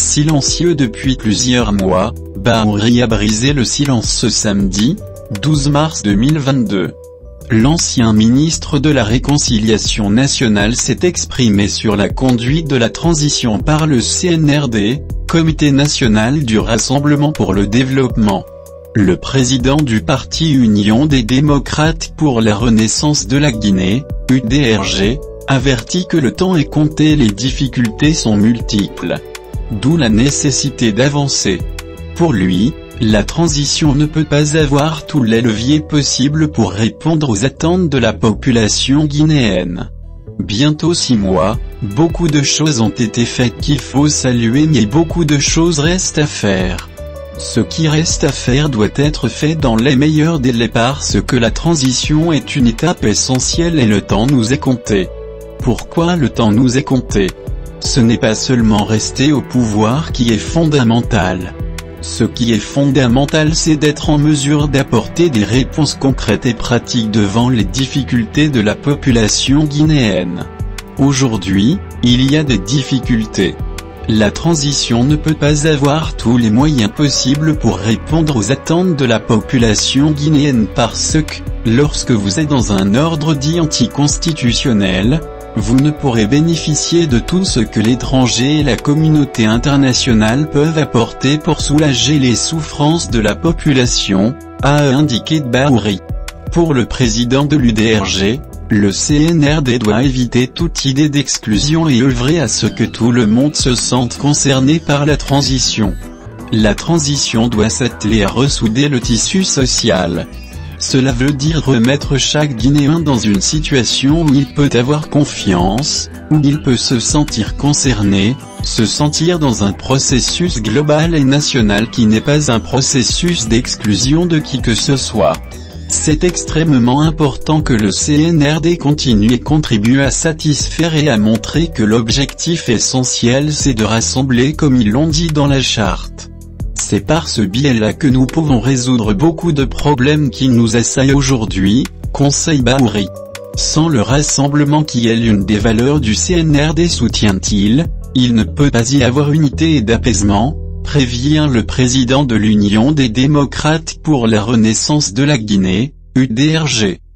Silencieux depuis plusieurs mois, Bahouri a brisé le silence ce samedi, 12 mars 2022. L'ancien ministre de la Réconciliation nationale s'est exprimé sur la conduite de la transition par le CNRD, Comité national du Rassemblement pour le développement. Le président du parti Union des démocrates pour la renaissance de la Guinée, UDRG, avertit que le temps est compté et les difficultés sont multiples. D'où la nécessité d'avancer. Pour lui, la transition ne peut pas avoir tous les leviers possibles pour répondre aux attentes de la population guinéenne. Bientôt 6 mois, beaucoup de choses ont été faites qu'il faut saluer mais beaucoup de choses restent à faire. Ce qui reste à faire doit être fait dans les meilleurs délais parce que la transition est une étape essentielle et le temps nous est compté. Pourquoi le temps nous est compté? Ce n'est pas seulement rester au pouvoir qui est fondamental. Ce qui est fondamental c'est d'être en mesure d'apporter des réponses concrètes et pratiques devant les difficultés de la population guinéenne. Aujourd'hui, il y a des difficultés. La transition ne peut pas avoir tous les moyens possibles pour répondre aux attentes de la population guinéenne parce que, lorsque vous êtes dans un ordre dit anticonstitutionnel, vous ne pourrez bénéficier de tout ce que l'étranger et la communauté internationale peuvent apporter pour soulager les souffrances de la population, a indiqué Bahouri. Pour le président de l'UDRG, le CNRD doit éviter toute idée d'exclusion et œuvrer à ce que tout le monde se sente concerné par la transition. La transition doit s'atteler à ressouder le tissu social. Cela veut dire remettre chaque Guinéen dans une situation où il peut avoir confiance, où il peut se sentir concerné, se sentir dans un processus global et national qui n'est pas un processus d'exclusion de qui que ce soit. C'est extrêmement important que le CNRD continue et contribue à satisfaire et à montrer que l'objectif essentiel c'est de rassembler comme ils l'ont dit dans la charte. C'est par ce biais-là que nous pouvons résoudre beaucoup de problèmes qui nous assaillent aujourd'hui, conseille Bahouri. Sans le rassemblement qui est l'une des valeurs du CNRD soutient-il, il ne peut pas y avoir unité et d'apaisement, prévient le président de l'Union des démocrates pour la renaissance de la Guinée, UDRG.